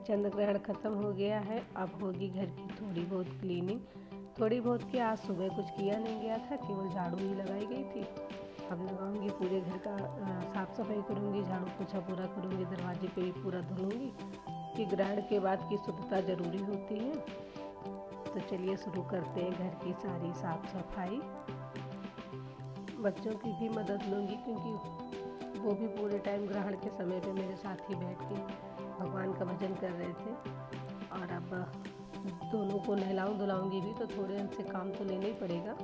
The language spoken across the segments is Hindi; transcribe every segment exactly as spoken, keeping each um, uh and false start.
चंद्र ग्रहण खत्म हो गया है। अब होगी घर की थोड़ी बहुत क्लीनिंग। थोड़ी बहुत की आज सुबह कुछ किया नहीं गया था, केवल झाड़ू ही लगाई गई थी। अब लगाऊंगी, पूरे घर का साफ सफाई करूंगी, झाड़ू पोछा पूरा करूंगी, दरवाजे पे भी पूरा धुलूंगी कि ग्रहण के बाद की शुद्धता जरूरी होती है। तो चलिए शुरू करते हैं घर की सारी साफ सफाई। बच्चों की भी मदद लूँगी क्योंकि वो भी पूरे टाइम ग्रहण के समय पे मेरे साथ ही बैठ के भगवान का भजन कर रहे थे। और अब दोनों को नहलाऊं धुलाऊंगी भी, तो थोड़े उनसे काम तो लेना ही पड़ेगा।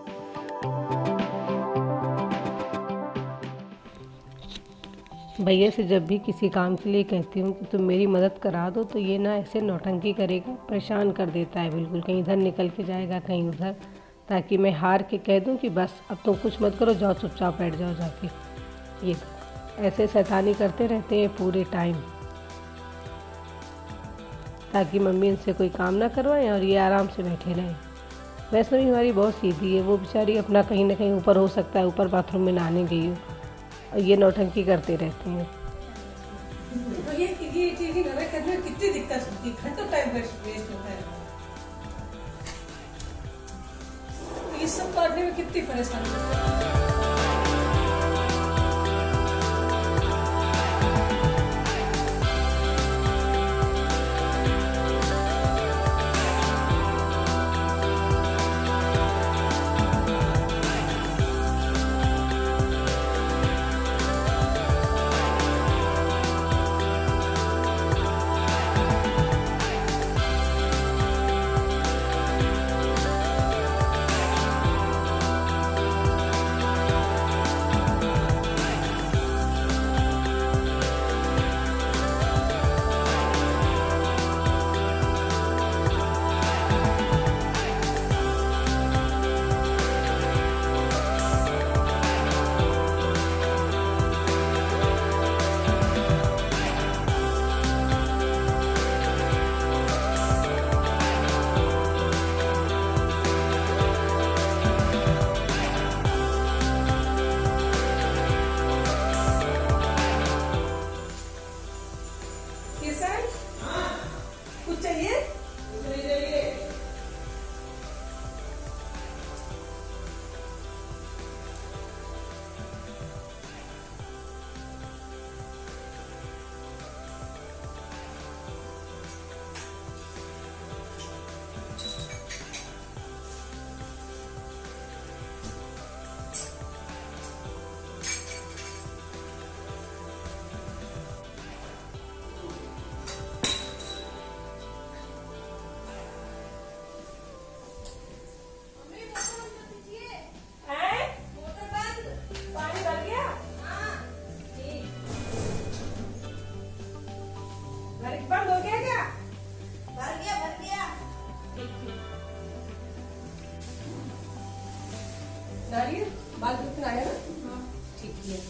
भैया से जब भी किसी काम के लिए कहती हूँ कि तुम मेरी मदद करा दो, तो ये ना ऐसे नौटंकी करेगा, परेशान कर देता है बिल्कुल। कहीं इधर निकल के जाएगा, कहीं उधर, ताकि मैं हार के कह दूं कि बस अब तुम कुछ मत करो, जाओ चुपचाप बैठ जाओ जाके। ये ऐसे शैतानी करते रहते हैं पूरे टाइम, ताकि मम्मी इनसे कोई काम ना करवाएं और ये आराम से बैठे रहें। वैष्णवी हमारी बहुत सीधी है, वो बेचारी अपना कहीं ना कहीं ऊपर, हो सकता है ऊपर बाथरूम में नहाने गई हो, और ये नौटंकी करते रहते हैं। तो ये ये चीज़ें करने में कितनी दिक्कत होती है, तो टाइम वेस्ट होता है। ये सब करने में कितनी परेशानी होती है। बंद हो गया क्या? भर गया भर गया। नारियल बाल कितना आया ना? हाँ ठीक है।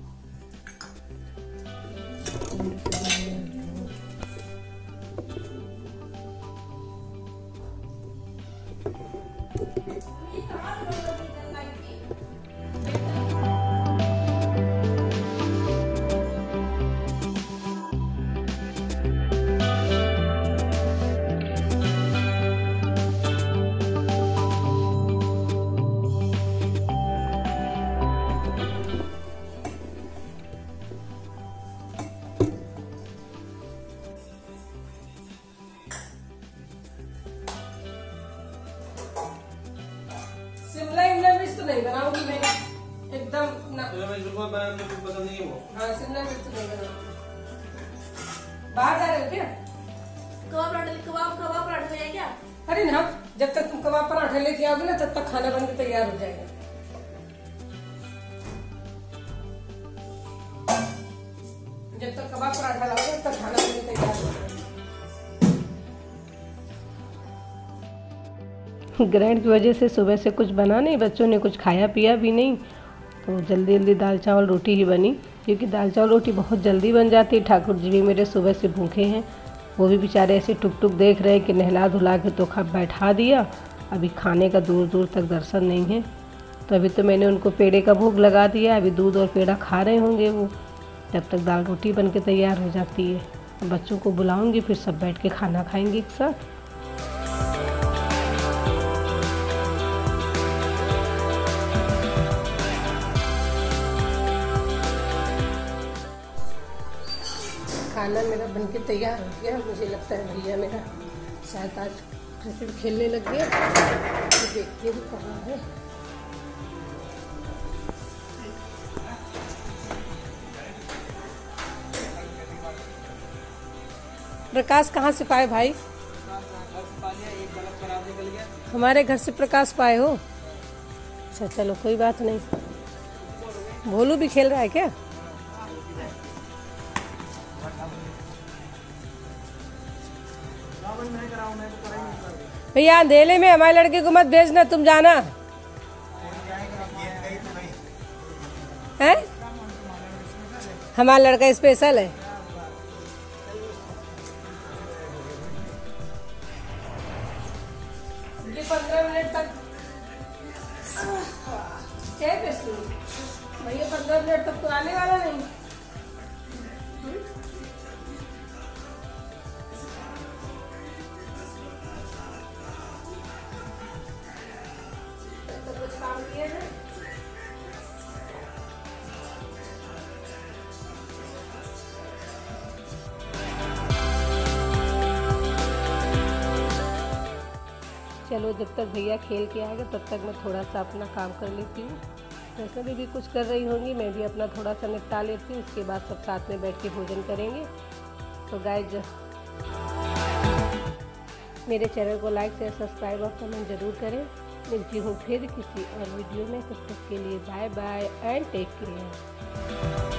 नहीं बनाऊंगी मैं एकदम ना। पसंद नहीं है वो। हाँ शिमला मिर्च नहीं बनाऊंगी। बाहर जा रहे हो क्या? कबाब पराठा कबाब कबाब पराठा है क्या? अरे ना, जब तक तुम कबाब पराठा लेके आओगे ना, तब तक खाना बन के तैयार हो जाएगा। जब तक कबाब पराठा लाओगे तब तक खाना बन के तैयार हो जाएगा। ग्रहण की वजह से सुबह से कुछ बना नहीं, बच्चों ने कुछ खाया पिया भी नहीं, तो जल्दी जल्दी दाल चावल रोटी ही बनी, क्योंकि दाल चावल रोटी बहुत जल्दी बन जाती है। ठाकुर जी भी मेरे सुबह से भूखे हैं, वो भी बेचारे ऐसे टुक टुक देख रहे हैं कि नहला धुला के तो खा बैठा दिया, अभी खाने का दूर दूर तक दर्शन नहीं है। तो अभी तो मैंने उनको पेड़े का भोग लगा दिया, अभी दूध और पेड़ा खा रहे होंगे वो, जब तक दाल रोटी बन के तैयार हो जाती है। बच्चों को बुलाऊंगी, फिर सब बैठ के खाना खाएंगे एक साथ। खाना मेरा बनके तैयार हो गया। मुझे लगता है भैया मेरा शायद आज क्रिकेट खेलने लग गया। तो देखते हैं कहाँ है। प्रकाश कहाँ से पाए भाई? हमारे घर से प्रकाश पाए हो? अच्छा चलो कोई बात नहीं। भोलू भी खेल रहा है क्या? भैया अंधेले में हमारे लड़के को मत भेजना, तुम जाना है। हमारा लड़का स्पेशल है। पंद्रह मिनट तक क्या भैया, पंद्रह मिनट तक तो आने वाला नहीं। तो कुछ काम किए ना। चलो जब तक भैया खेल के आएगा तब तक मैं थोड़ा सा अपना काम कर लेती हूँ। वैसे भी, भी कुछ कर रही होंगी, मैं भी अपना थोड़ा सा निपटा लेती हूँ। उसके बाद सब साथ में बैठ के भोजन करेंगे। तो गाइस मेरे चैनल को लाइक शेयर सब्सक्राइब और कमेंट जरूर करें। मिलती हूँ फिर किसी और वीडियो में। तब तक के लिए bye bye and take care.